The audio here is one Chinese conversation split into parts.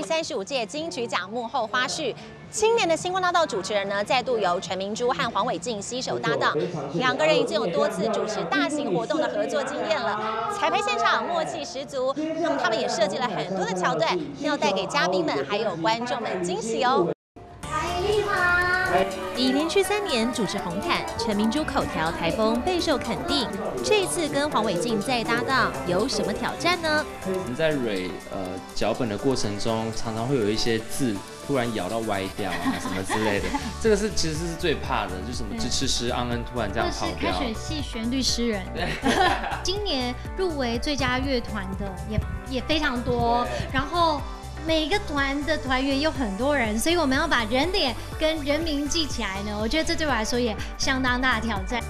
35届金曲奖幕后花絮。今年的星光大道主持人呢，再度由陈明珠和黄伟晋携手搭档，两个人已经有多次主持大型活动的合作经验了。彩排现场默契十足，那么他们也设计了很多的桥段，要带给嘉宾们还有观众们惊喜哦。已连续3年主持红毯，陈明珠口条台风备受肯定。这一次跟黄伟晋再搭档，有什么挑战呢？ 我们在脚本的过程中，常常会有一些字突然咬到歪掉啊什么之类的，这个其实是最怕的，就什么支持诗昂恩突然这样跑掉。 开水系旋律诗人，今年入围最佳乐团的也非常多，然后。每个团的团员有很多人，所以我们要把人脸跟人名记起来呢。我觉得这对我来说也相当大的挑战。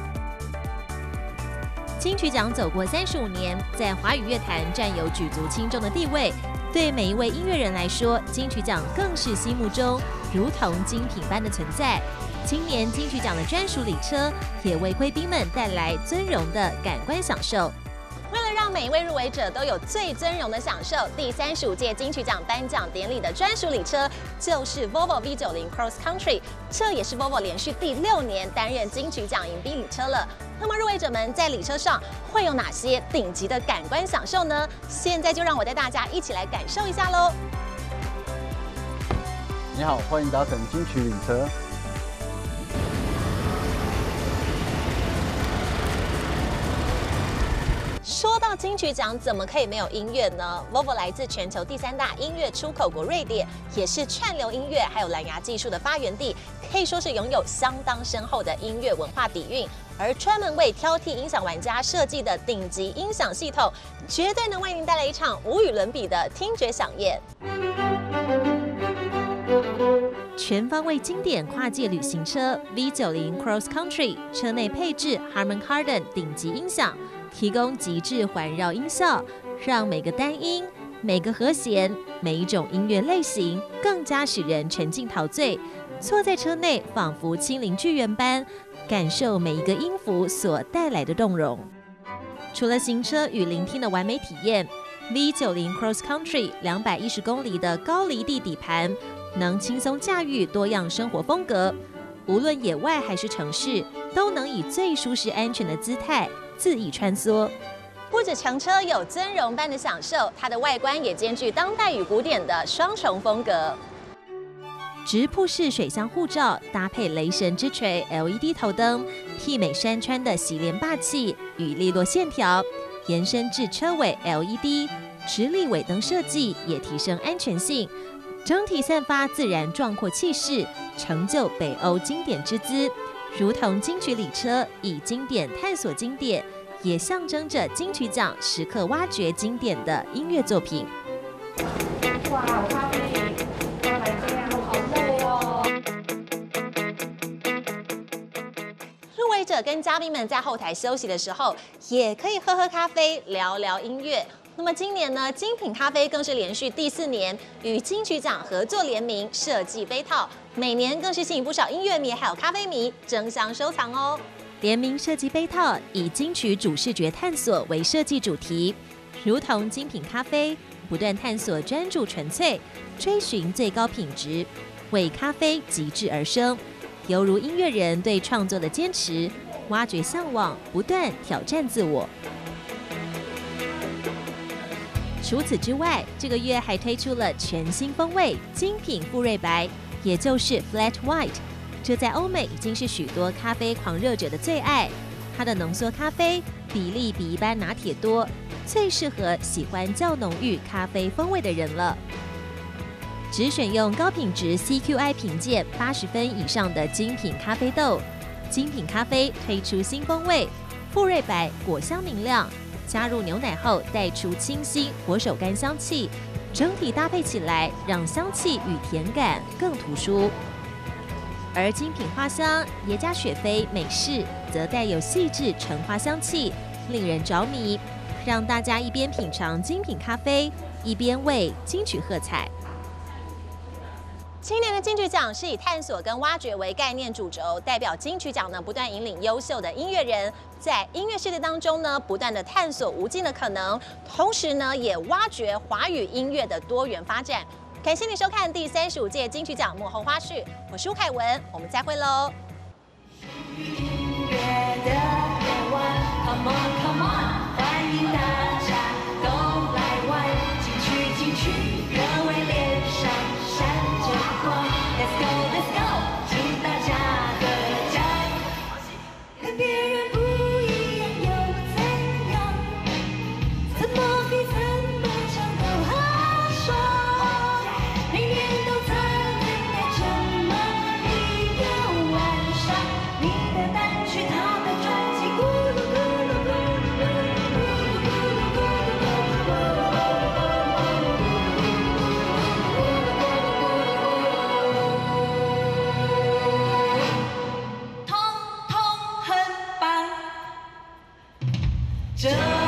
金曲奖走过35年，在华语乐坛占有举足轻重的地位。对每一位音乐人来说，金曲奖更是心目中如同精品般的存在。今年金曲奖的专属礼车，也为贵宾们带来尊荣的感官享受。为了让每一位入围者都有最尊荣的享受，第35届金曲奖颁奖典礼的专属礼车就是 Volvo V90 Cross Country， 这也是 Volvo 连续第6年担任金曲奖迎宾礼车了。那么入围者们在礼车上会有哪些顶级的感官享受呢？现在就让我带大家一起来感受一下喽。 你好，欢迎搭乘金曲礼车。 说到金曲奖，怎么可以没有音乐呢 ？Volvo 来自全球第3大音乐出口国瑞典，也是串流音乐还有蓝牙技术的发源地，可以说是拥有相当深厚的音乐文化底蕴。而专门为挑剔音响玩家设计的顶级音响系统，绝对能为您带来一场无与伦比的听觉飨宴。全方位经典跨界旅行车 V90 Cross Country， 车内配置 Harman Kardon 顶级音响。提供极致环绕音效，让每个单音、每个和弦、每一种音乐类型更加使人沉浸陶醉。坐在车内，仿佛亲临剧院般，感受每一个音符所带来的动容。除了行车与聆听的完美体验 ，V90 Cross Country 210公里的高离地底盘，能轻松驾驭多样生活风格。无论野外还是城市，都能以最舒适安全的姿态恣意穿梭。不止乘车有尊荣般的享受，它的外观也兼具当代与古典的双重风格。直瀑式水箱护罩搭配雷神之锤 LED 头灯，媲美山川的洗练霸气与利落线条，延伸至车尾 LED 直立尾灯设计，也提升安全性。整体散发自然壮阔气势，成就北欧经典之姿。如同金曲礼车以经典探索经典，也象征着金曲奖时刻挖掘经典的音乐作品。哇，咖啡，原来这样，好累哦。入围者跟嘉宾们在后台休息的时候，也可以喝喝咖啡，聊聊音乐。那么今年呢，精品咖啡更是连续第4年与金曲奖合作联名设计杯套，每年更是吸引不少音乐迷还有咖啡迷争相收藏哦。联名设计杯套以金曲主视觉探索为设计主题，如同精品咖啡，不断探索专注纯粹，追寻最高品质，为咖啡极致而生，犹如音乐人对创作的坚持，挖掘向往，不断挑战自我。除此之外，这个月还推出了全新风味精品馥芮白，也就是 Flat White。这在欧美已经是许多咖啡狂热者的最爱。它的浓缩咖啡比例比一般拿铁多，最适合喜欢较浓郁咖啡风味的人了。只选用高品质 CQI 评鉴80分以上的精品咖啡豆。精品咖啡推出新风味馥芮白，果香明亮。加入牛奶后带出清新佛手柑香气，整体搭配起来让香气与甜感更突出。而精品花香耶加雪菲美式则带有细致橙花香气，令人着迷，让大家一边品尝精品咖啡，一边为金曲喝彩。今年的金曲奖是以探索跟挖掘为概念主轴，代表金曲奖呢不断引领优秀的音乐人，在音乐世界当中呢不断的探索无尽的可能，同时呢也挖掘华语音乐的多元发展。 感谢你收看第35届金曲奖幕后花絮，我是吴凯文，我们再会喽。 音乐的夜晚 ，Come on Come on， 欢迎大家都来玩，进去，各位脸上闪着光 ，Let's go， 请大家合掌，跟别人不一样又怎样？怎么比怎么唱都好爽，每年都在等待这么一个晚上，你的单曲，他的专辑，咕噜咕噜咕噜咕噜咕噜咕噜咕噜通通很棒。这